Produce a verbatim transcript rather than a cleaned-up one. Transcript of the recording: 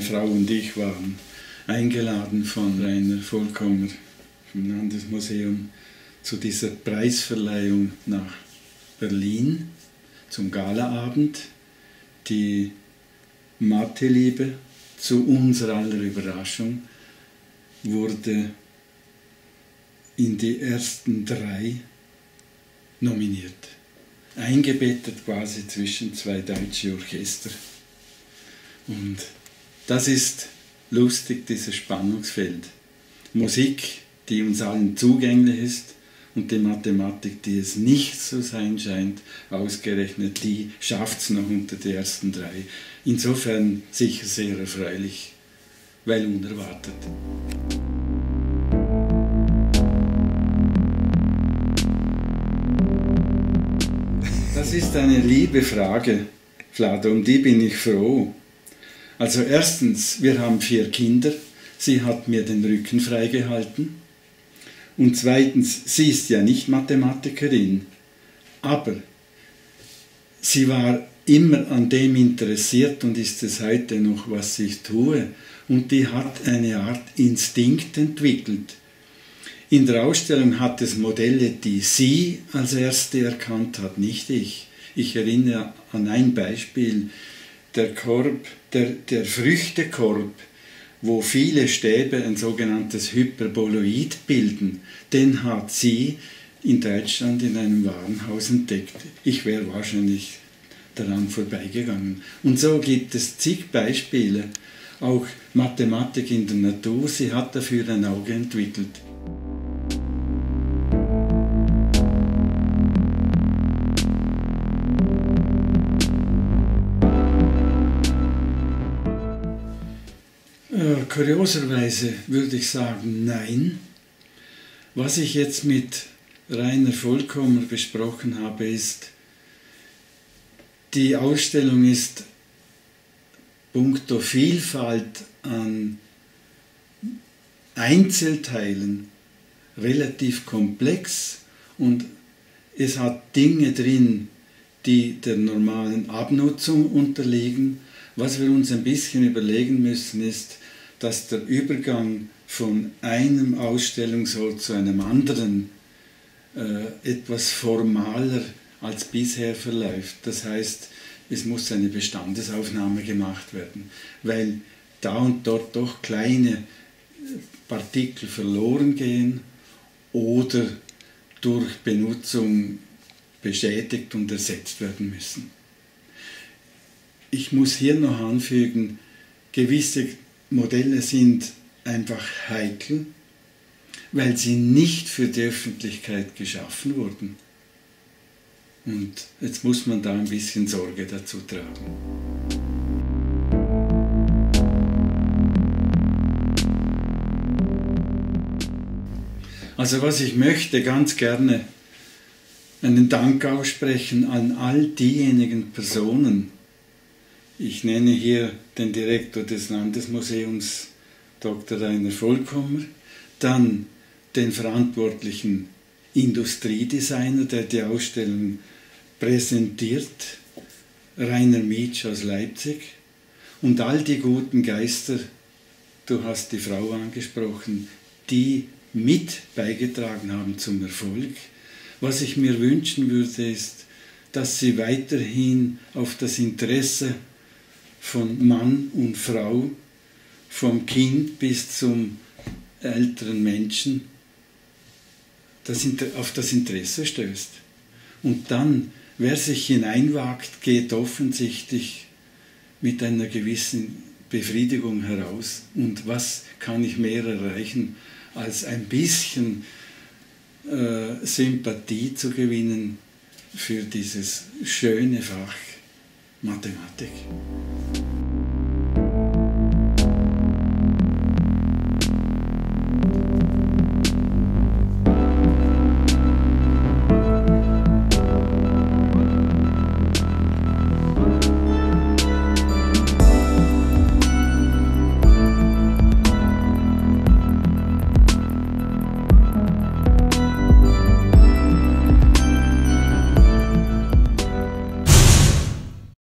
Frau und ich waren eingeladen von Rainer Vollkommer vom Landesmuseum zu dieser Preisverleihung nach Berlin zum Galaabend. Die Mathe-Liebe, zu unserer aller Überraschung, wurde in die ersten drei nominiert. Eingebettet quasi zwischen zwei deutsche Orchester. Und das ist lustig, dieses Spannungsfeld. Musik, die uns allen zugänglich ist, und die Mathematik, die es nicht zu sein scheint, ausgerechnet die schafft es noch unter die ersten drei. Insofern sicher sehr erfreulich, weil unerwartet. Das ist eine liebe Frage, Vlado, um die bin ich froh. Also erstens, wir haben vier Kinder, sie hat mir den Rücken freigehalten. Und zweitens, sie ist ja nicht Mathematikerin, aber sie war immer an dem interessiert und ist es heute noch, was ich tue. Und die hat eine Art Instinkt entwickelt. In der Ausstellung hat es Modelle, die sie als erste erkannt hat, nicht ich. Ich erinnere an ein Beispiel, der Korb, der, der Früchtekorb, wo viele Stäbe ein sogenanntes Hyperboloid bilden, den hat sie in Deutschland in einem Warenhaus entdeckt. Ich wäre wahrscheinlich daran vorbeigegangen. Und so gibt es zig Beispiele, auch Mathematik in der Natur, sie hat dafür ein Auge entwickelt. Kurioserweise würde ich sagen, nein. Was ich jetzt mit Rainer Vollkommer besprochen habe, ist, die Ausstellung ist punkto Vielfalt an Einzelteilen relativ komplex und es hat Dinge drin, die der normalen Abnutzung unterliegen. Was wir uns ein bisschen überlegen müssen, ist, dass der Übergang von einem Ausstellungsort zu einem anderen äh, etwas formaler als bisher verläuft. Das heißt, es muss eine Bestandesaufnahme gemacht werden, weil da und dort doch kleine Partikel verloren gehen oder durch Benutzung beschädigt und ersetzt werden müssen. Ich muss hier noch anfügen, gewisse Modelle sind einfach heikel, weil sie nicht für die Öffentlichkeit geschaffen wurden. Und jetzt muss man da ein bisschen Sorge dazu tragen. Also was ich möchte, ganz gerne einen Dank aussprechen an all diejenigen Personen. Ich nenne hier den Direktor des Landesmuseums, Doktor Rainer Vollkommer, dann den verantwortlichen Industriedesigner, der die Ausstellung präsentiert, Rainer Mietsch aus Leipzig, und all die guten Geister, du hast die Frau angesprochen, die mit beigetragen haben zum Erfolg. Was ich mir wünschen würde, ist, dass sie weiterhin auf das Interesse von Mann und Frau, vom Kind bis zum älteren Menschen, das auf das Interesse stößt. Und dann, wer sich hineinwagt, geht offensichtlich mit einer gewissen Befriedigung heraus. Und was kann ich mehr erreichen, als ein bisschen äh, Sympathie zu gewinnen für dieses schöne Fach Mathematik.